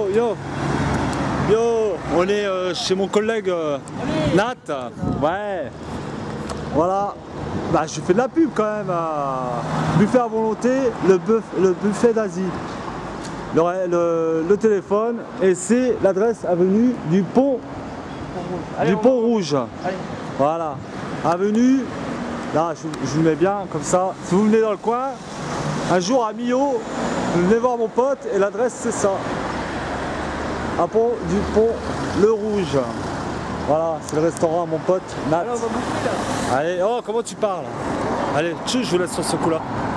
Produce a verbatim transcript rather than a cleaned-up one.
yo, yo, on est euh, chez mon collègue euh, Nat. Ouais. Voilà. Bah, je fais de la pub quand même. Euh, buffet à volonté, le, buff, le buffet d'Asie. Le, le, le téléphone et c'est l'adresse avenue du Pont, Allez, du Pont Rouge. Allez. Voilà. Avenue. Là, je, je vous mets bien comme ça. Si vous venez dans le coin, un jour à Millau, vous venez voir mon pote et l'adresse c'est ça. À Pont du Pont le Rouge. Voilà, c'est le restaurant à mon pote Nat. Alors, on va bouffer, là. Allez, oh comment tu parles. Allez, tchou, je vous laisse sur ce coup là.